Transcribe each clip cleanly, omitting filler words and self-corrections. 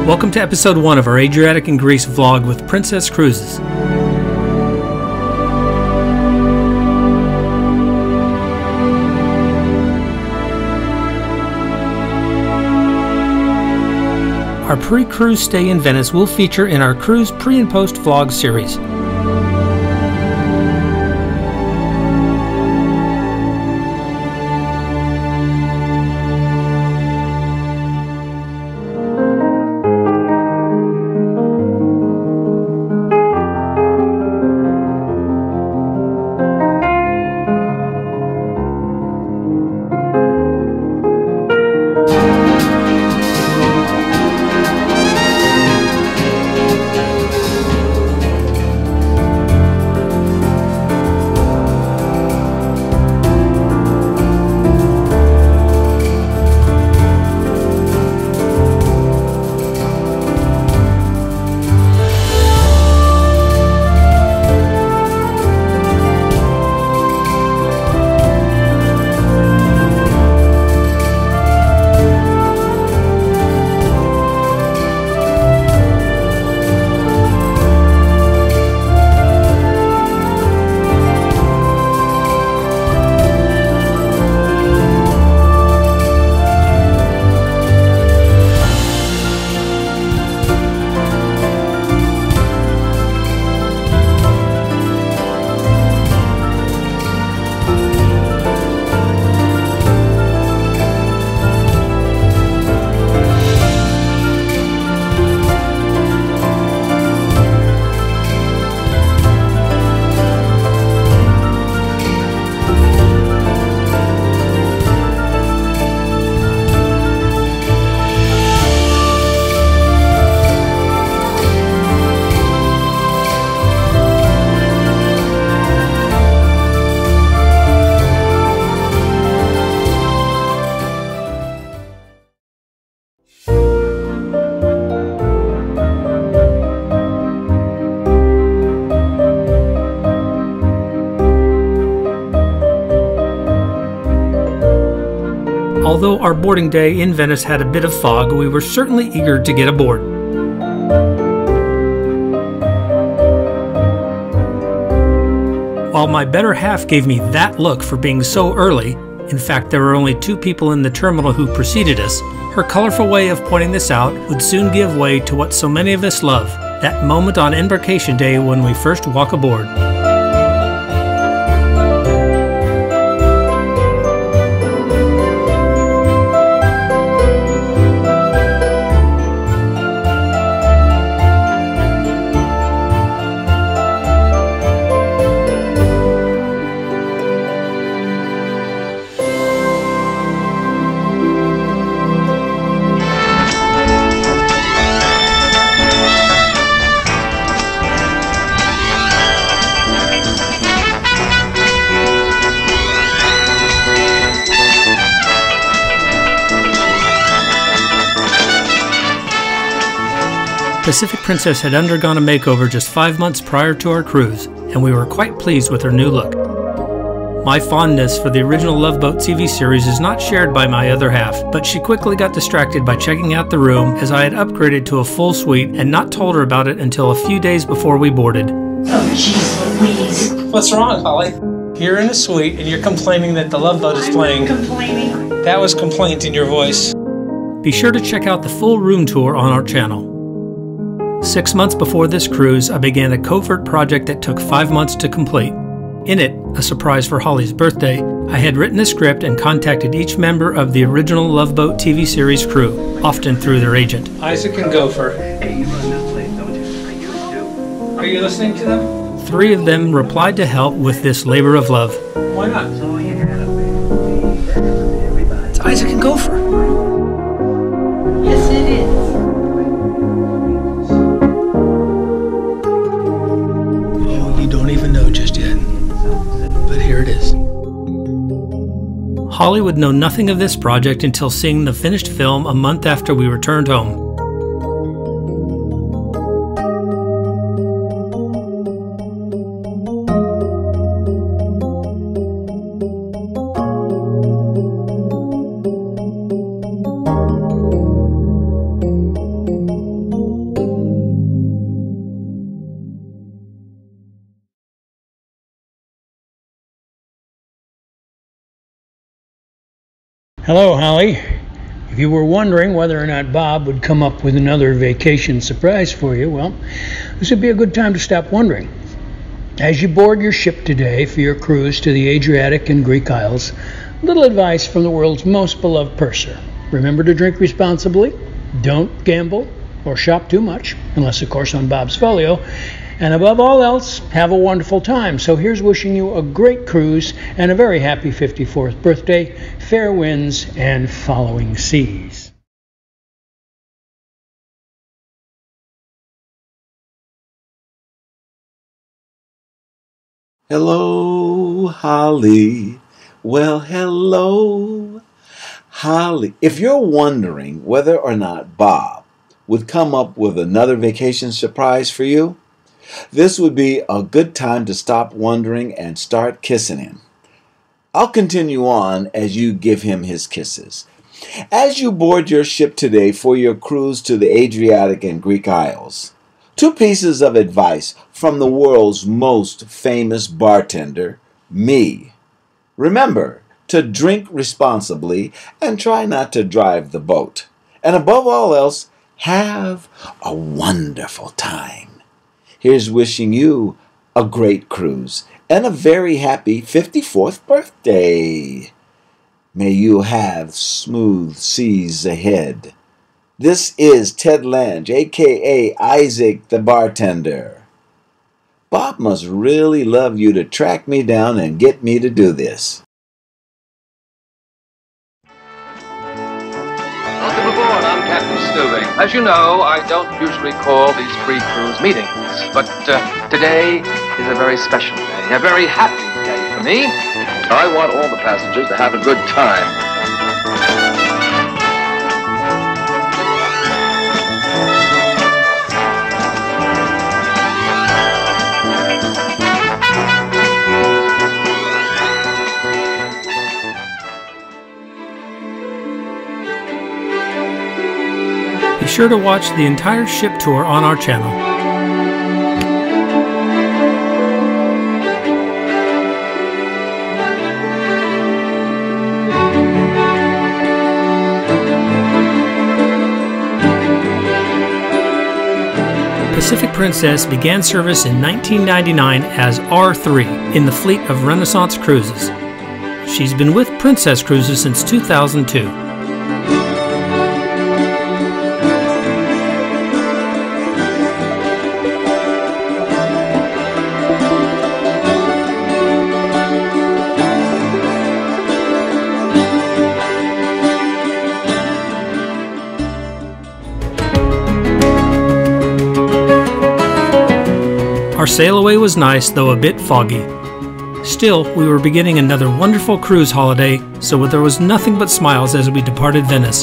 Welcome to episode 1 of our Adriatic and Greece vlog with Princess Cruises. Our pre-cruise stay in Venice will feature in our cruise pre- and post-vlog series. Although our boarding day in Venice had a bit of fog, we were certainly eager to get aboard. While my better half gave me that look for being so early, in fact there were only 2 people in the terminal who preceded us, her colorful way of pointing this out would soon give way to what so many of us love, that moment on embarkation day when we first walk aboard. Pacific Princess had undergone a makeover just 5 months prior to our cruise, and we were quite pleased with her new look. My fondness for the original Love Boat TV series is not shared by my other half, but she quickly got distracted by checking out the room as I had upgraded to a full suite and not told her about it until a few days before we boarded. Oh, jeez Louise. What's wrong, Holly? You're in a suite and you're complaining that the Love Boat is playing. I'm not complaining. That was complaint in your voice. Be sure to check out the full room tour on our channel. 6 months before this cruise, I began a covert project that took 5 months to complete. In it, a surprise for Holly's birthday, I had written a script and contacted each member of the original Love Boat TV series crew, often through their agent. Isaac and Gopher. Hey, you run this place, don't you? I used to. Are you listening to them? 3 of them replied to help with this labor of love. Why not? So you had a It's Isaac and Gopher. Yes, it is. Oh, you don't even know just yet. But here it is. Holly would know nothing of this project until seeing the finished film a month after we returned home. Hello, Holly. If you were wondering whether or not Bob would come up with another vacation surprise for you, well, this would be a good time to stop wondering. As you board your ship today for your cruise to the Adriatic and Greek Isles, little advice from the world's most beloved purser. Remember to drink responsibly, don't gamble or shop too much, unless of course on Bob's Folio, and above all else, have a wonderful time. So here's wishing you a great cruise and a very happy 54th birthday, fair winds and following seas. Hello, Holly. Well, hello, Holly. If you're wondering whether or not Bob would come up with another vacation surprise for you, this would be a good time to stop wondering and start kissing him. I'll continue on as you give him his kisses. As you board your ship today for your cruise to the Adriatic and Greek Isles, 2 pieces of advice from the world's most famous bartender, me. Remember to drink responsibly and try not to drive the boat. And above all else, have a wonderful time. Here's wishing you a great cruise and a very happy 54th birthday. May you have smooth seas ahead. This is Ted Lange, a.k.a. Isaac the Bartender. Bob must really love you to track me down and get me to do this. Welcome aboard, I'm Captain Stubing. As you know, I don't usually call these pre-cruise meetings, but today is a very special day, a very happy day for me. I want all the passengers to have a good time. Be sure to watch the entire ship tour on our channel. Pacific Princess began service in 1999 as R3 in the fleet of Renaissance Cruises. She's been with Princess Cruises since 2002. Our sail away was nice, though a bit foggy. Still, we were beginning another wonderful cruise holiday, so there was nothing but smiles as we departed Venice.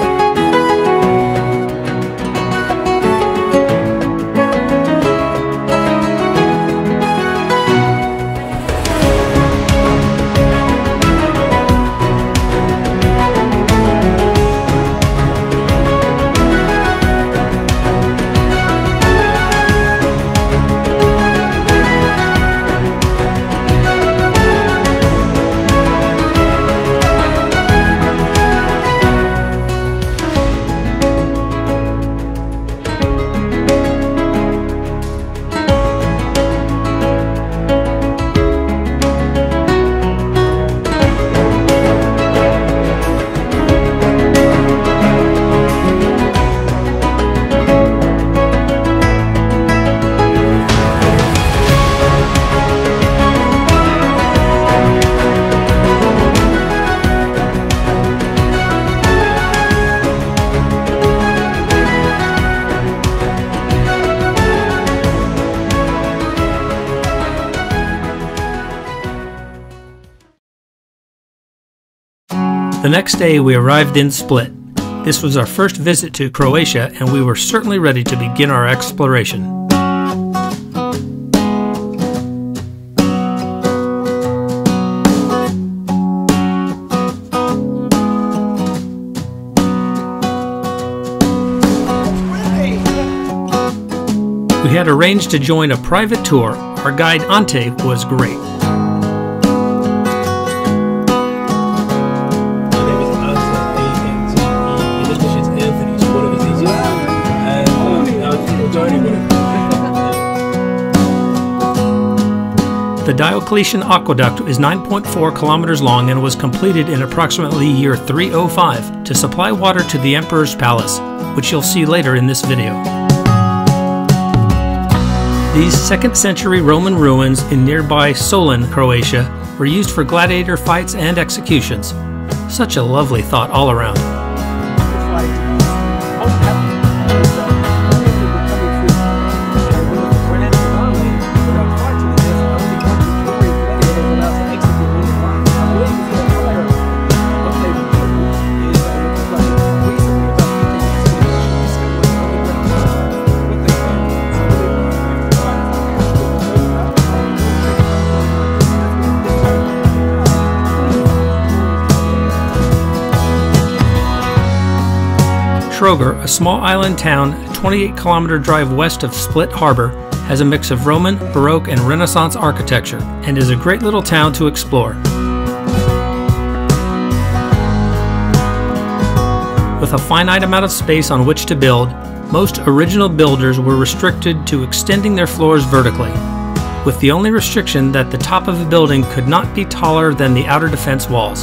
The next day we arrived in Split. This was our first visit to Croatia, and we were certainly ready to begin our exploration. We had arranged to join a private tour. Our guide Ante was great. My name is Diocletian Aqueduct is 9.4 kilometers long and was completed in approximately year 305 to supply water to the Emperor's Palace, which you'll see later in this video. These 2nd century Roman ruins in nearby Solin, Croatia, were used for gladiator fights and executions. Such a lovely thought all around. Troger, a small island town 28-kilometer drive west of Split Harbor, has a mix of Roman, Baroque, and Renaissance architecture, and is a great little town to explore. With a finite amount of space on which to build, most original builders were restricted to extending their floors vertically, with the only restriction that the top of a building could not be taller than the outer defense walls.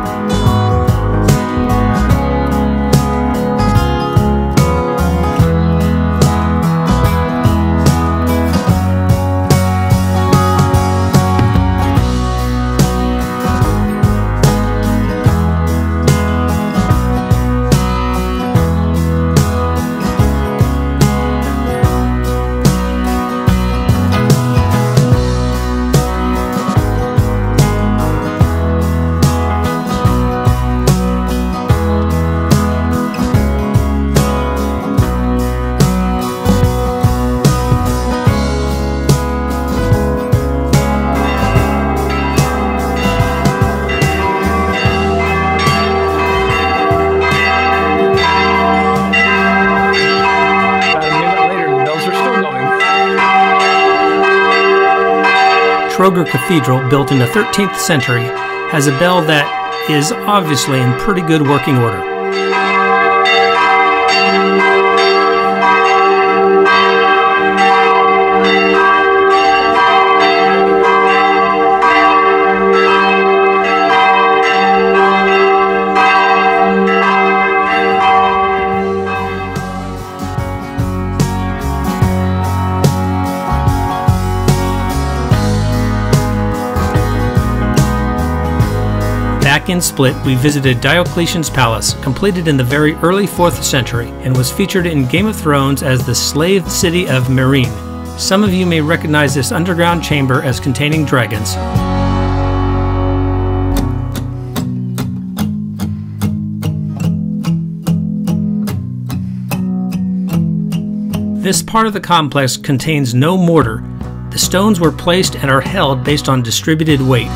Troger Cathedral, built in the 13th century, has a bell that is obviously in pretty good working order. Back in Split, we visited Diocletian's Palace, completed in the very early 4th century, and was featured in Game of Thrones as the slave city of Meereen. Some of you may recognize this underground chamber as containing dragons. This part of the complex contains no mortar. The stones were placed and are held based on distributed weight.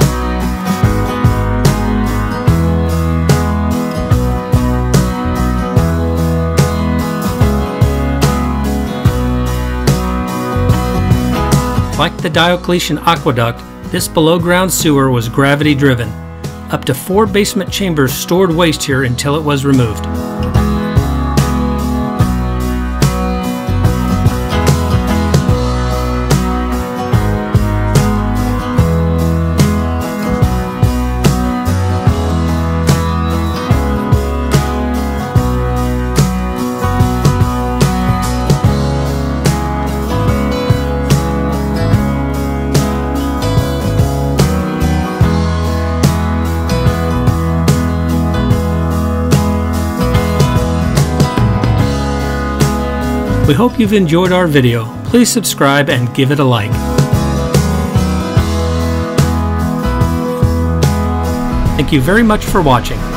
Like the Diocletian Aqueduct, this below-ground sewer was gravity-driven. Up to 4 basement chambers stored waste here until it was removed. We hope you've enjoyed our video. Please subscribe and give it a like. Thank you very much for watching.